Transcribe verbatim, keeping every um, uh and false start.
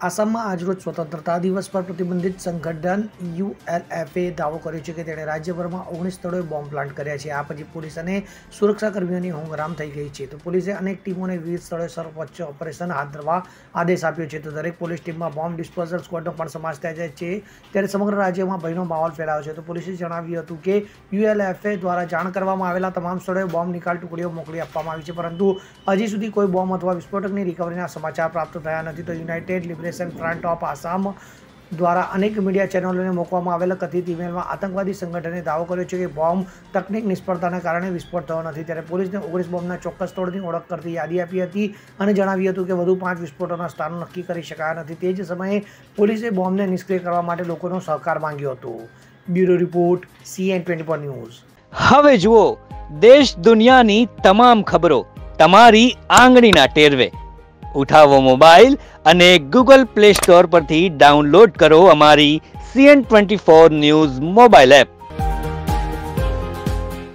આસામમાં આજરોજ સ્વતંત્રતા દિવસ પર પ્રતિબંધિત સંગઠન યુએલએફએ દાવો કર્યો છે કે તેણે રાજ્યભરમાં ઓગણીસ સ્થળોએ બોમ્બ પ્લાન્ટ કર્યા છે। આ પછી પોલીસ અને સુરક્ષાકર્મીઓની ઊંઘરામ થઈ ગઈ છે। તો પોલીસે અનેક ટીમોને વિવિધ સ્થળોએ સર્વોચ્ચ ઓપરેશન હાથ ધરવા આદેશ આપ્યો છે। તો દરેક પોલીસ ટીમમાં બોમ્બ ડિસ્પોઝલ સ્ક્વોડનો પણ સમાવેશ થાય છે। ત્યારે સમગ્ર રાજ્યમાં ભયનો માહોલ ફેલાયો છે। તો પોલીસે જણાવ્યું હતું કે યુએલએફએ દ્વારા જાણ કરવામાં આવેલા તમામ સ્થળોએ બોમ્બ નિકાલ ટુકડીઓ મોકલી આપવામાં આવી છે, પરંતુ હજી સુધી કોઈ બોમ્બ અથવા વિસ્ફોટકની રિકવરીના સમાચાર પ્રાપ્ત થયા નથી। તો United Liberation Front of Assam દ્વારા અનેક મીડિયા ચેનલોને મોકવામાં આવેલા કથિત ઇમેલમાં આતંકવાદી સંગઠને દાવો કર્યો છે કે બોમ્બ તકનિક નિષ્ફળતાને કારણે વિસ્ફોટ થયો નથી। ત્યારે પોલીસને ઓગણીસ બોમ્બના ચોક્કસ સ્થળોની ઓળખ કરતી યાદી આપી હતી અને જણાવ્યું હતું કે વધુ પાંચ વિસ્ફોટોના સ્થાનો નક્કી કરી શકાયા નથી। તે જ સમયે પોલીસે બોમ્બને નિષ્ક્રિય કરવા માટે લોકોનો સહકાર માંગ્યો હતો। Bureau report CN twenty four news. હવે જુઓ દેશ દુનિયાની તમામ ખબરો તમારી આંગળીના ટેરવે। ઉઠાવો મોબાઈલ અને ગૂગલ પ્લે સ્ટોર પરથી ડાઉનલોડ કરો અમારી CN twenty four news mobile app.